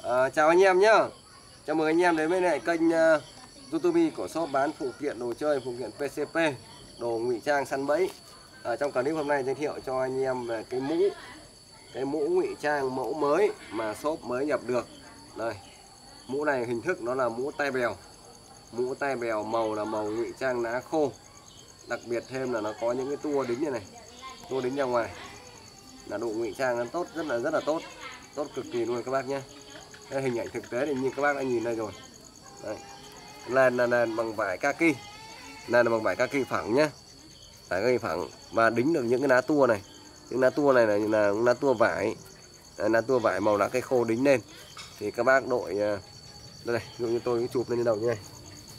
Chào anh em nhá. Chào mừng anh em đến với lại kênh YouTube của shop bán phụ kiện đồ chơi, phụ kiện PCP, đồ ngụy trang săn bẫy. Trong clip hôm nay giới thiệu cho anh em về cái mũ ngụy trang mẫu mới mà shop mới nhập được. Đây, mũ này hình thức nó là mũ tai bèo. Mũ tai bèo màu là màu ngụy trang lá khô. Đặc biệt thêm là nó có những cái tua đính như này, tua đính ra ngoài. Là độ ngụy trang nó tốt, rất là tốt, tốt cực kỳ luôn các bác nhé. Đây, hình ảnh thực tế thì như các bác đã nhìn đây rồi. Đấy. Nền là bằng vải kaki, nền là bằng vải kaki phẳng nhé, vải kaki phẳng và đính được những cái lá tua này. Những lá tua này là lá tua vải, lá tua vải màu lá cây khô đính lên. Thì các bác đội đây, ví dụ như tôi chụp lên đầu như này,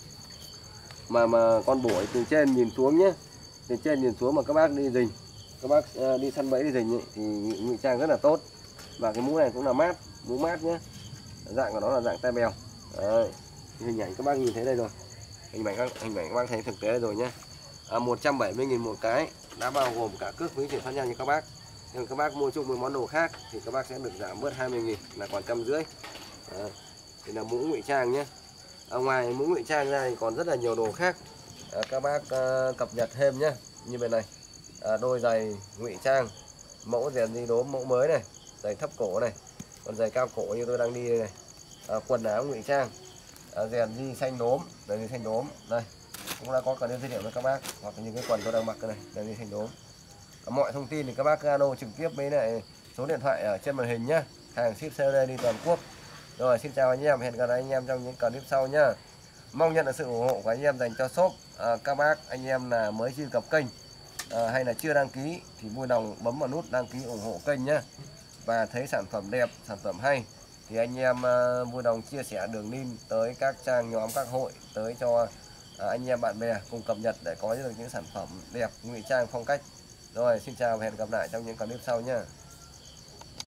mà con bổi từ trên nhìn xuống nhé, từ trên nhìn xuống mà các bác đi rình, các bác đi săn bẫy đi rình ấy, thì ngụy trang rất là tốt. Và cái mũ này cũng là mát, mũ mát nhé, dạng của nó là dạng tai bèo. Đấy, hình ảnh các bác nhìn thấy đây rồi, hình ảnh các bác thấy thực tế rồi nhé. 170.000 một cái, đã bao gồm cả cước phí chuyển phát nhanh như các bác. Nhưng các bác mua chung với món đồ khác thì các bác sẽ được giảm bớt 20.000, là còn 150. Thì là mũ ngụy trang nhé. Ngoài mũ ngụy trang ra thì còn rất là nhiều đồ khác. Các bác cập nhật thêm nhé. Như bên này, đôi giày ngụy trang mẫu rèn di đốm mẫu mới này, giày thấp cổ này, còn giày cao cổ như tôi đang đi đây này. Quần áo ngụy trang rèn di xanh đốm, rèn di xanh đốm đây cũng đã có cần giới thiệu với các bác. Hoặc như cái quần tôi đang mặc cái này, rèn di xanh đốm. Mọi thông tin thì các bác alo trực tiếp với lại số điện thoại ở trên màn hình nhá. Hàng ship COD đi toàn quốc. Rồi, xin chào anh em, hẹn gặp lại anh em trong những clip sau nhá. Mong nhận được sự ủng hộ của anh em dành cho shop. Các bác anh em là mới truy cập kênh hay là chưa đăng ký thì vui lòng bấm vào nút đăng ký ủng hộ kênh nhé. Và thấy sản phẩm đẹp, sản phẩm hay thì anh em vui lòng chia sẻ đường link tới các trang nhóm, các hội, tới cho anh em bạn bè cùng cập nhật để có được những sản phẩm đẹp, ngụy trang phong cách. Rồi, xin chào và hẹn gặp lại trong những clip sau nhé.